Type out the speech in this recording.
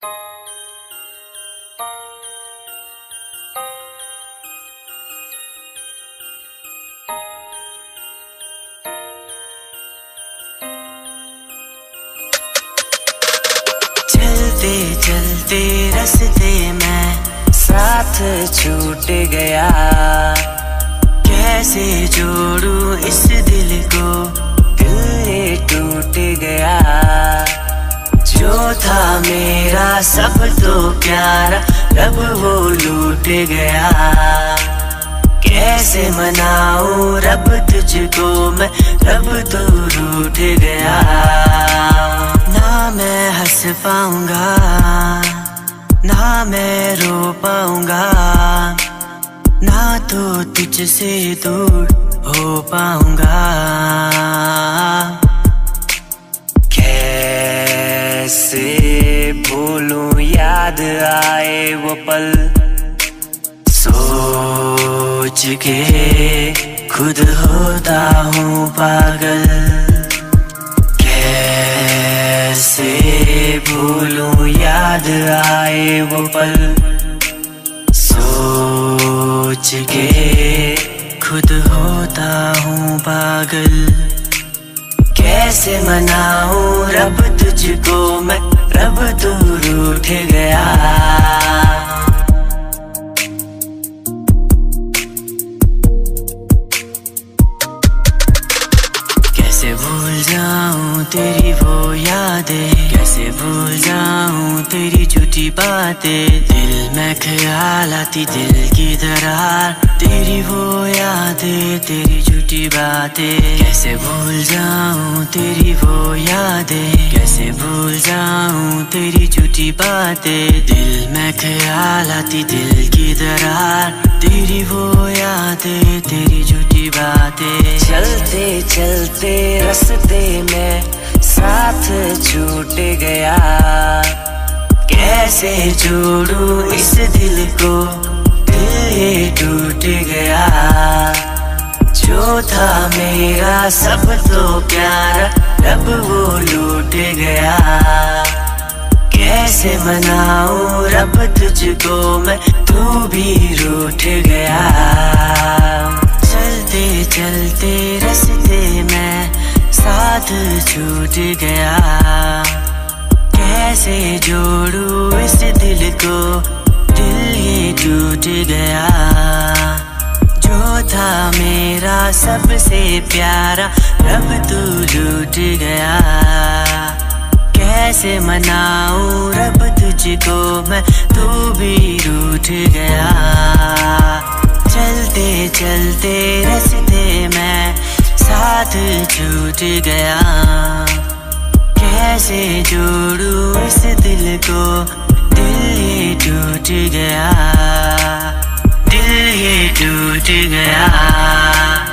चलते चलते रास्ते में साथ छूट गया, कैसे जोड़ूं इस दिल को, दिल ये टूट गया। जो था मेरा सब तो प्यारा, रब वो लूट गया। कैसे मनाऊं रब तुझको मैं, रब तो रूठ गया। ना मैं हंस पाऊंगा, ना मैं रो पाऊंगा, ना तो तुझसे दूर हो पाऊंगा। कैसे भूलूं याद आए वो पल, सोच के खुद होता हूँ पागल। कैसे भूलूं याद आए वो पल, सोच के खुद होता हूँ पागल। कैसे मनाऊं रब तुझको मैं, रब तू रूठ गया। कैसे भूल जाऊं तेरी वो यादें, कैसे भूल जाऊं तेरी झूठी बातें। दिल में ख्याल आती दिल की दरार, तेरी वो यादें तेरी झूठी बातें। कैसे भूल जाऊं तेरी वो यादें, कैसे भूल जाऊं तेरी झूठी बातें। दिल में ख्याल आती दिल की दरार, तेरी वो यादें तेरी झूठी बातें। चलते चलते रास्ते में साथ छूट गया, कैसे जोड़ूं इस दिल को, दिल ये टूट गया। जो था मेरा सब तो प्यारा, रब वो लूट गया। कैसे मनाऊं रब तुझको मैं, तू भी रूठ गया। चलते चलते रास्ते में साथ छूट गया, कैसे जोड़ूं इस दिल को, दिल ये टूट गया। जो था मेरा सबसे प्यारा, रब तू लूट गया। कैसे मनाऊं रब तुझको मैं, तू भी रूठ गया। चलते चलते रास्ते में साथ छूट गया, कैसे जोड़ूं इस दिल को, दिल ये टूट गया, दिल ये टूट गया।